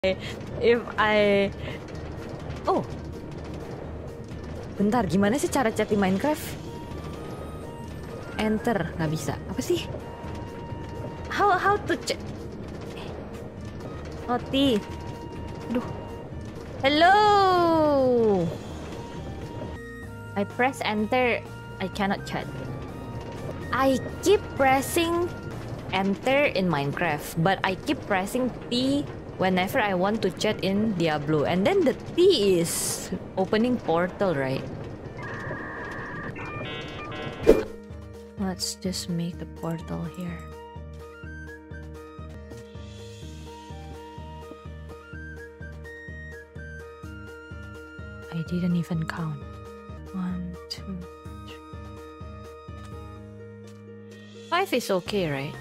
if I oh bentar, gimana sih cara chat di Minecraft? Enter, nggak bisa. Apa sih? How to chat? Oti. Aduh. Hello. I press enter. I cannot chat. I keep pressing enter in Minecraft, but I keep pressing T whenever I want to chat in Diablo. And then the T is opening portal, right? Let's just make the portal here. I didn't even count. 1, 2, 3. 5 is okay, right?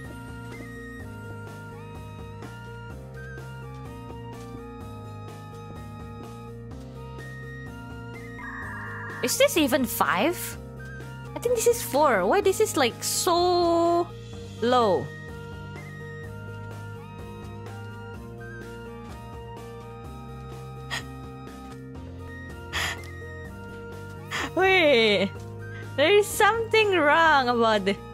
Is this even 5? I think this is 4. Why this is like so low? Wait, there is something wrong about it.